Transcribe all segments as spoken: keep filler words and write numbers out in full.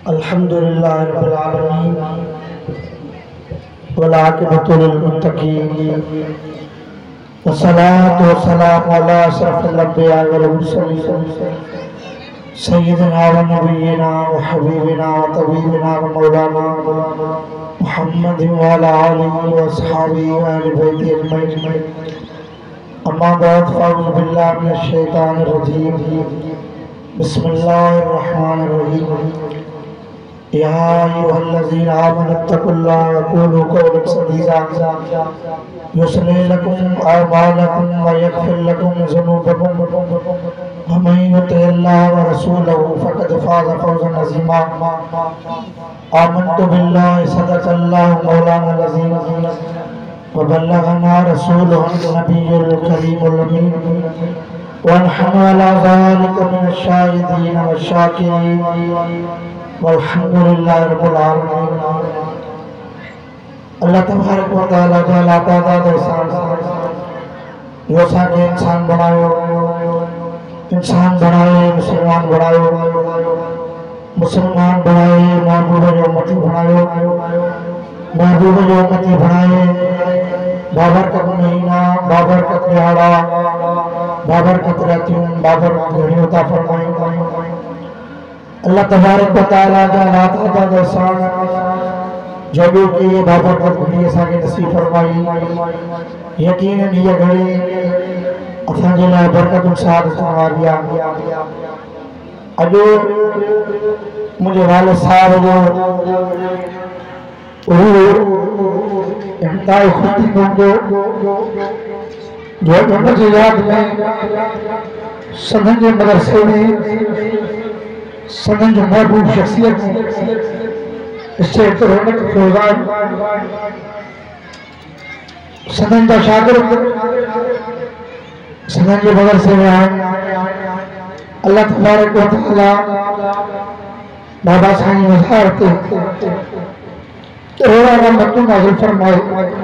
अल्हम्दुलिल्लाह रब्बिल आलमीन वल आक़िबतु लिल मुत्तक़ीन वस्सलातु वस्सलामु अला अशरफिल अंबिया वल मुरसलीन सय्यिदिना व नबिय्यिना व हबीबिना व तबीबिना व मौलाना मुहम्मद व अला आलिहि व अस्हाबिहि व अहले बैति अजमईन। अम्मा बाद फ़अऊज़ु बिल्लाहि मिनश शैतानिर रजीम। बिस्मिल्लाहिर रहमानिर रहीम। या अय्युहल्लज़ीना आमनुत्तक़ुल्लाह व क़ूलू क़ौलन सदीदा युस्लिह लकुम अअमालकुम व यग़फ़िर लकुम ज़ुनूबकुम व मन युति'िल्लाह व रसूलहु फ़क़द फ़ाज़ फ़ौज़न अज़ीमा। आमन्तु बिल्लाहि सदक़ल्लाहु मौलानल अज़ीम व बल्लगना रसूलुहुन नबियुल करीमुल अमीन व नहनु अला ज़ालिका मिनश शाहिदीन व शाकिरीन वल्हम्दुलिल्लाहि रब्बिल आलमीन। अल्लाह तबारक व तआला जो लातादाद एहसान जो असांखे इंसान बनायो, इंसान बनाए मुसलमान बनायो, मुसलमान बनाए महबूब जो उम्मती बनायो, महबूब जो उम्मती बनाए बाबरकत महीना, बाबरकत दिहाड़ा, बाबरकत रातियों, बाबरकत घड़ियों अता फरमाई। अल्लाह तबारक व तआला जा लातादाद एहसान जो कि ये बाबरकत घड़ी असांखे नसीब फरमाई। यकीनन ये घड़ी असांजे लाइ बरकतुनि सां ॾिसण वारी आहे। अॼु मुंहिंजे वालिद साहिब जो इंतहाई ख़ुशी हूंदो जो उन जी यादि में सदन जे मदरसे में सदन जो महबूब शख्सियत स्टेट रौनक फौजान सदन जा शागिर्द सदन जे मदरसे में आहिनि। अल्लाह तबारक व तआला बाबा साईं मज़ार ते अहिड़ा रहमतूं नाज़िल फरमाए।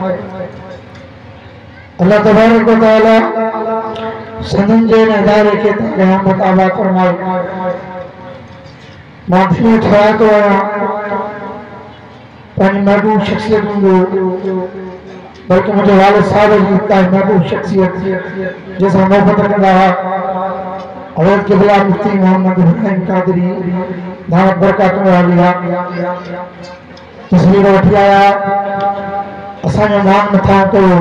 अल्लाह तबारक व तआला सदन जे इदारे खे क़यामत आबाद फरमाए। मां धीअ ठहिया थो आहियां पंहिंजी महबूब शख्सियत जो, बल्कि मुंहिंजे वालिद साहिब जी हितां महबूब शख्सियत जंहिंसां मोहबत कंदा हुआ हज़रत क़िबला मुफ्ती मोहम्मद इब्राहिम क़ादरी दामत बरकातुहु आलिया तस्वीर वठी आया, असांजो मान मथां कयो।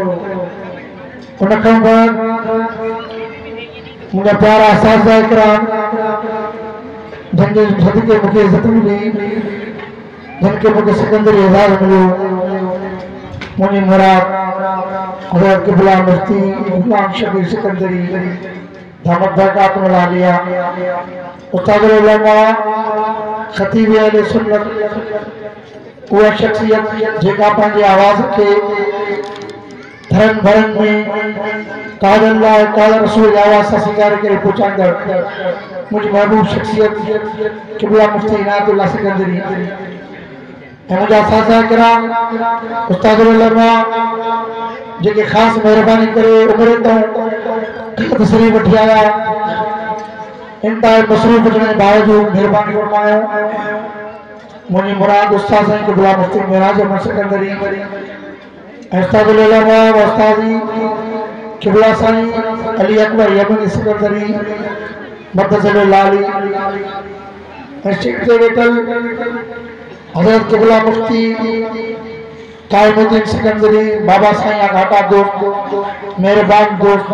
उन खां बाद मुंहिंजा प्यारा असातिज़ा इकराम जिनके सदके मूंखे इज़त मिली, जिनके मूंखे सिकंदरी एज़ाज़ मिलियो, मुंहिंजी मुराद हज़रत क़िबला मुफ्ती गुलाम शबीर सिकंदरी दामत बरकातुहु आलिया उस्ताद उलमा खतीब अहले सुन्नत, उहा शख्सियत जेका पंहिंजे आवाज़ के धरन भरन में काल अल्लाह काल रसूल जी आवाज़ सां सिंगारे करे पहुचाईंदड़ मुंहिंजी महबूब शख्सियत क़िबला मुफ्ती इनायतुल्लाह सिकंदरी ऐं मुंहिंजा असातिज़ा किराम उस्ताद उलमा जेके ख़ासि महिरबानी करे उमिरि तां तशरीफ़ वठी आया, इंतहाई मसरूफ़ हुजण जे बावजूद महिरबानी फरमायो। मुंहिंजी मुराद उस्ताद साईं क़िबला मुफ्ती मिराज अहमद सिकंदरी उस्ताद उलमा व उस्तादी क़िबला साईं अली अकबर यमनी सिकंदरी मदज़ल आली ऐं स्टेज ते वेठल हज़रत क़िबला मुफ्ती कायमुद्दीन सिकंदरी बाबा साईं घाटा दोस्त मेहरबान दोस्त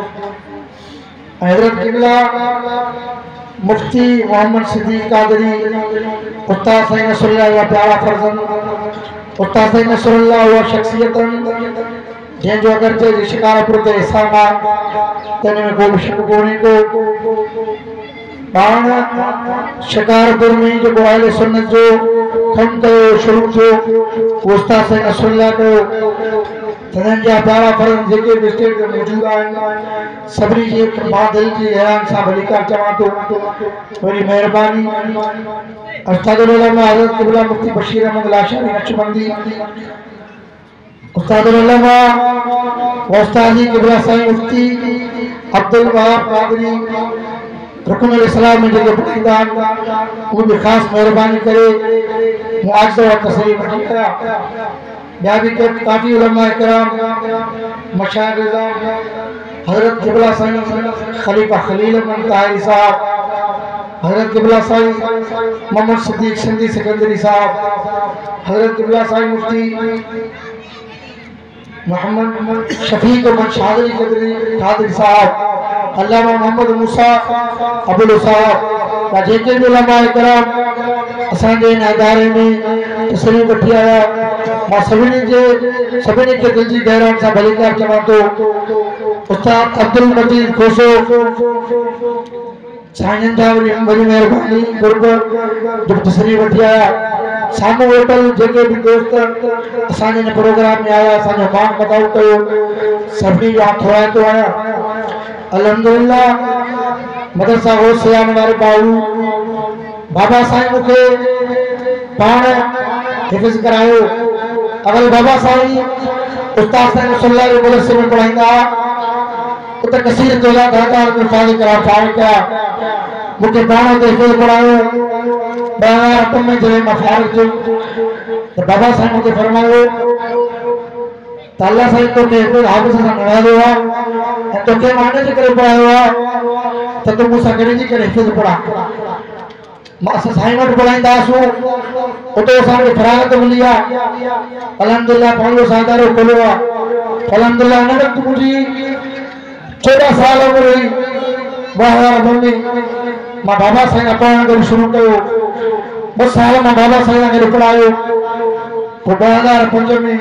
हज़रत क़िबला मुफ्ती मोहम्मद सिद्दीक़ कादरी उस्ताद साईं नसरुल्लाह जा प्यारा फर्ज़ंद उस्ताद साईं नसरुल्लाह उहा शख्सियत जंहिंजो अगरचे जे शिकारपुर ते एहसान आहे तंहिं में को बि शक कोन्हे को। पाण शिकारपुर में जेको अहले सुन्नत जो कमु कयो शुरू थियो उहो उस्ताद साईं नसरुल्लाह कयो। सदन जा प्यारा फर्ज़ जेके बि स्टेज ते मौजूद आहिनि सभिनी जी मां दिलि जी हैरान सां भलीकार चवां थो वरी महिरबानी उस्ताद उलमा हज़रत क़िबला मुफ्ती बशीर अहमद लाशानी नक्शबंदी उस्ताद उलमा उस्तादी क़िबला साईं मुफ्ती अब्दुल वहाब कादरी रुकन इस्लाम में जेके पढ़ींदा वो भी खास मेहरबानी करे मुआवज़ो और तस्लीम वठी आया ॿिया बि के काफ़ी उलमा इकराम मशाइख हज़रत क़िबला साईं खलीफा खलील अहमद ताहिरी साहब हज़रत क़िबला साईं मोहम्मद सिद्दीक सिंधी सिकंदरी साहब हज़रत क़िबला साईं मुफ्ती मोहम्मद शफीक अहमद शादरी कदरी कादरी साहब अल्लामा मोहम्मद मूसा अबुल साहब या जेके भी उलमा इकराम असांजे इन इदारे में तस्लीम वठी आया मां सभिनी जे सभिनी खे दिल जी गहराई सां भलीकार चवां थो उस्ताद अब्दुल मजीद खोसो साईं जा वरी वरी महिरबानी गुरबत जो तस्लीम वठी आया सामू होटल जेके भी दोस्त असांजे इन प्रोग्राम में आया असांजो मान बताओ कयो सभिनी जो हथ हलाए थो आहियां अल्हम्दुलिल्लाह मदरसा हो सियान वारे बाबू बाबा साईं मूंखे पाण हिफ़्ज़ करायो अगल बाबा साईं उस्ताद साईं सल्लल्लाहु अलैहि वसल्लम में पढ़ाईंदा उते कसीर तौला दातार में फाज़िल करा फाड़ कया मुझे पाण ते हिफ़्ज़ पढ़ायो बाहर तुम में जरे मफार जो तो बाबा साईं मुझे फरमायो ताला साईं तो के हिफ़्ज़ हाफ़िज़ सां नवाज़ो आहे तो के माने जे करे पढ़ायो आहे तो तू मूंसां गॾिजी करे हिफ़्ज़ पढ़ा मां साईं वटि पढ़ाईंदासीं उते असांखे फरागत मिली आहे अल्हम्दुलिल्लाह पंहिंजो सादारो खोलियो आहे अल्हम्दुलिल्लाह हिन वक़्तु मुंहिंजी चौदह साल उमिरि हुई ॿ हज़ार ॿ में मां बाबा साईं खां पढ़णु करणु शुरू कयो ॿ साल मां बाबा साईं खे पढ़ायो पोइ ॿ हज़ार पंज में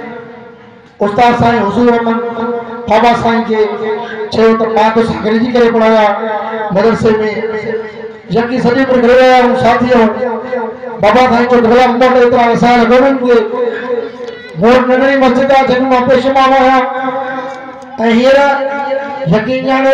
उस्ताद साईं हुज़ूर अहमद बाबा साईं खे चयो त मां तोसां गॾिजी करे पढ़ाया मदरसे में जबकि सॼे पर गॾु रहिया ऐं साथी बाबा साईं जो ढोला मुंबा करे एतिरा वसायल कोन्हनि के मोट नंढड़ी मस्जिद आहे जंहिं मां पेशमाम आहियां ऐं हींअर यकीन ॼाणो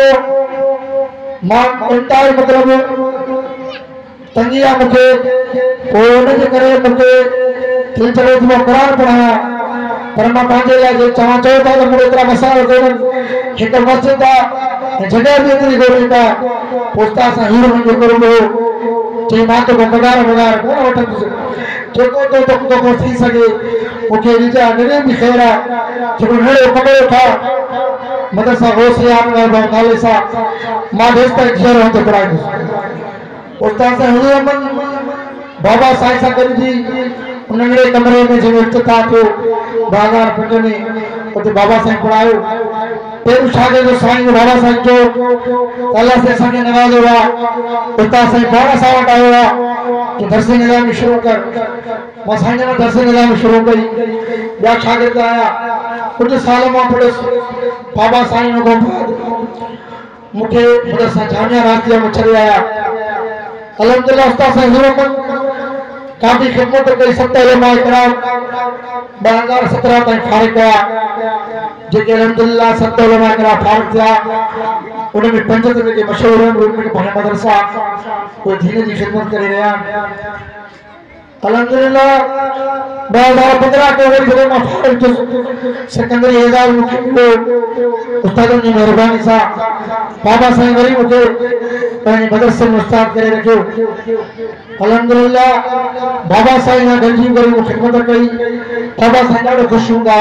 मां इंताई मतिलबु तंगी आहे मूंखे पोइ हुनजे करे मूंखे दिलि चवे थी मां क़ुरान पढ़ायां पर मां पंहिंजे लाइ जे चवां चयो था त मूंखे एतिरा वसायल कोन्हनि हिकु मस्जिद आहे ऐं जॻह बि एतिरी कोन्हे पोइ उस्ताद सां हीरो मुंहिंजो करो हो चई मां तोखे पघार वघार कोन वठंदुसि जेको तो तोखे थी सघे मूंखे ॾिजा नंढे बि ख़ैरु आहे जेको नंढो कमरो ठाह मदरसा होशियार नाले सां मां देश ताईं घर हुते पढ़ाईंदुसि उस्ताद साईं हुज़ूर अहमद बाबा साईं सां गॾिजी उन नंढे कमरे में जंहिंमें इफ़्तिताह थियो ॿ हज़ार पंज में उते बाबा साईं पढ़ायो पहिरियों शागिर्द साईं बाबा साईं जो अल्लाह से असांखे नवाज़ो आहे उस्ताद साईं पाण असां वटि आयो आहे कि दर्स निज़ामी शुरू कर मां साईं जो दर्स निज़ामी शुरू कई ॿिया शागिर्द आया कुझु साल मां पढ़ियुसि बाबा साईं खां बाद मूंखे मदरसा जामिया रातिया में छॾे आया अल्हम्दुलिल्लाह उस्ताद साईं हुज़ूर अहमद काफ़ी ख़िदमत कई सत उलमा इकराम ॿ हज़ार सत्रहं ताईं फारिग कया जेके अल्हम्दुलिल्लाह सत उलमा इकराम फारिग थिया उन में पंज जेके मशहूर आहिनि उन में पंहिंजा मदरसा उहे दीन जी ख़िदमत करे रहिया आहिनि अल्हम्दुलिल्लाह ॿ हज़ार पंद्रहं के वरी जॾहिं मां फारिग थियुसि सिकंदरी एज़ाज़ मूंखे मिलियो उस्तादनि जी महिरबानी सां बाबा साईं वरी मूंखे पंहिंजे मदरसे में उस्ताद करे रखियो अल्हम्दुलिल्लाह बाबा साईं सां गॾिजी करे मूं ख़िदमत कई बाबा साईं ॾाढो ख़ुशि हूंदा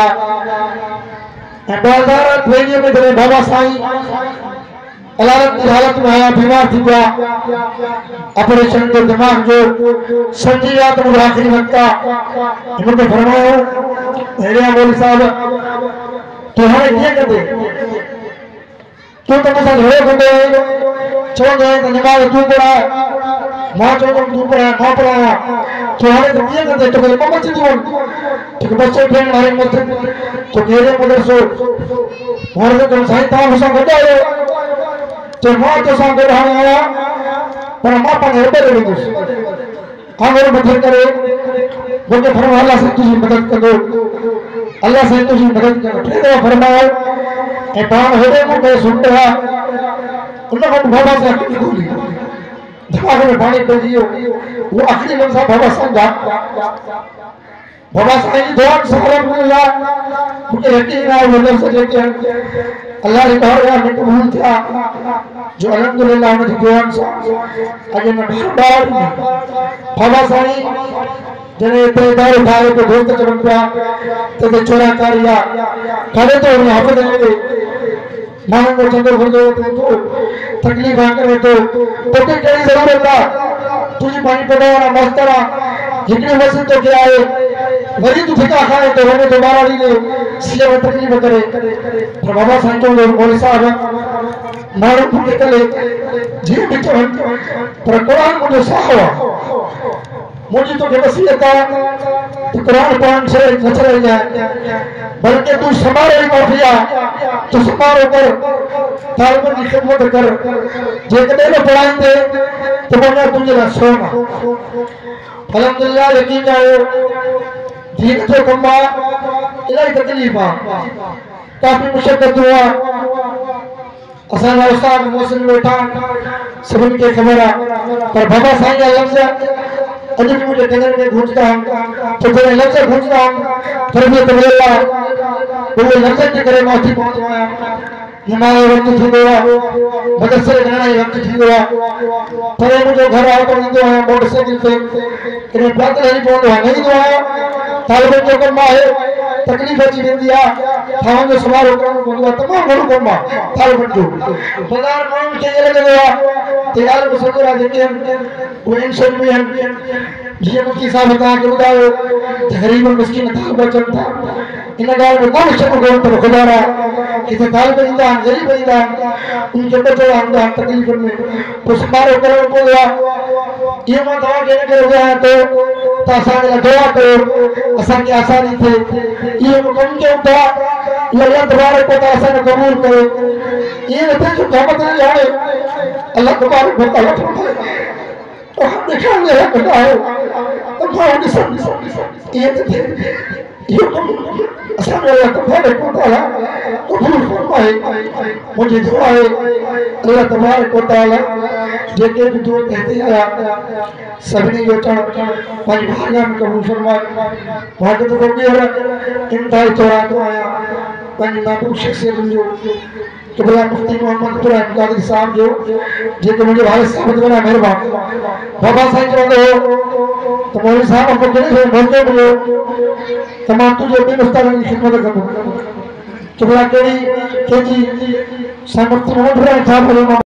ऐं ॿ हज़ार टेवीह में जॾहिं बाबा साईं अलारत की हालत में आया बीमार थी गया ऑपरेशन जो दिमाग जो समझी गया तो मुझे आखिरी वक्त का मुझे फरमाया हेरिया मौलवी साहब तो हमें क्या कर दे तू तो मुझे घरे घुटे छोड़ गए तो नमाज तू पढ़ा मां चो तू पढ़ा मां पढ़ाया तो हमें तो क्या कर दे तो बोले मम्मा चली बोल तो बच्चे फ्रेंड हमारे मत तो मेरे मदरसो और तो तुम साईं था मुसा गदा तो मां तो सा गदा आया पर मां पर हेटे रही थी हां मदद करे मुझे फरमाया अल्लाह से तुझी मदद करो अल्लाह से तुझी मदद करो फिर फरमाया ए पान हेटे को के सुनते है उन को बाबा से की गोली दिमाग में पानी पड़ गयो वो आखिरी लफ्ज बाबा संगा बाबा साईं दुआ सलाम अल्लाह मुझे यकीन है वो लफ्ज जेके अल्लाह रे कहो यार मैं कबूल था जो अल्हम्दुलिल्लाह उन जी दुआन सां अॼु न बार बाबा साईं जने ते दार ठाहे तो दोस्त चवनि पिया ते चोराकारी आहे करे तो उन हफ़्ते में माण्हू को चंदो घुरिजो तो तकलीफ़ करे तो तोखे कहिड़ी ज़रूरत आहे तुंहिंजी पंहिंजी पढ़ाई मास्तर आहे हिकिड़ी मस्जिद तो क्या है वरी तू ठिका खाए तो वने दोबारा दी ले सीए में तकलीफ करे पर बाबा साईं को मौलवी साहब माण्हू के कले जी बिच पर कुरान मुझे साहब मुझी तो के वसीयत है तो कुरान पढ़न से न चले जाए बल्कि तू समारो माफिया तो समारो कर तालिबन की खिदमत कर जे कदे न पढ़ाईंदे तो बना तुझे ला सोना अल्हम्दुलिल्लाह यकीन आयो दीन जो कमा इलाही तकलीफ आ काफी मुशक्कत हुआ असा उस्ताद मोहसिन वेठा सभिनी खे ख़बर आहे पर बाबा साईं जा लफ़्ज़ अॼु बि मुंहिंजे दिलि में गूंजदा आहिनि तो जॾहिं लफ़्ज़ गूंजदा आहिनि तरबियत मिलियल आहे उहे लफ़्ज़नि जे करे मां उथी पवंदो आहियां नमाज़ वक़्तु थींदो आहे मदरसे वञण जो वक़्तु थींदो आहे पर मुंहिंजो घर आहे त ईंदो आहियां मोटरसाइकिल ते कॾहिं पैदल हली पवंदो आहे न ईंदो आहियां तालिबनि जो कमु आहे तकलीफ़ अची वेंदी आहे थांवनि जो समारो करणो पवंदो आहे तमामु घणो कमु आहे तालिबनि जो बाज़ार माण्हुनि खे ईअं लॻंदो आहे ते ॻाल्हि बि सॼो आहे जेके आहिनि उहे इंसान बि आहिनि जीअं मुफ्ती साहिब तव्हांखे ॿुधायो त ग़रीब मिस्किन तालिब अचनि था इन ॻाल्हि में कोन शक कोन पर ख़ुदा किथे तालिब ईंदा आहिनि ग़रीब ईंदा आहिनि उनखे ॿचड़ा हूंदा आहिनि तकलीफ़ुनि में पोइ समारो करणो पवंदो आहे इहो मां तव्हांखे इन करे ॿुधायां थो त असांजे लाइ दुआ कयो असांखे आसानी थिए इहो बि कमु कयूं था इहो अलाह तबारक व तआला असांखे क़बूल करे ईअं न थिए जो कमु ते हाणे अलाह तबारक व तआला फरमाए तो हम दिखाने है बताओ तो भाव नहीं समझ ये तो ये असल में अल्लाह तबारक व तआला कबूल फरमाए मुझे दुआ है अल्लाह तबारक व तआला जेके भी दुआ कहते हैं सभी जो चढ़ पंहिंजी भाॻा में कबूल फरमाए भाॻ तो कोई है इंतहाई तौर तो आया पंहिंजी महबूब शख्सियतुनि जो किबला मुफ्ती मोहम्मद इब्राहिम कादरी साहब जो जेके मुझे भाई साबित बना मेहरबान बाबा साईं चवंदो हो तो मौलवी साहब हमको कहिड़े मौक़े मिलियो त मां तुंहिंजे ॿिनि उस्तादनि जी ख़िदमत कंदुमि किबला कहिड़ी कंहिंजी साईं मुफ्ती मोहम्मद इब्राहिम साहब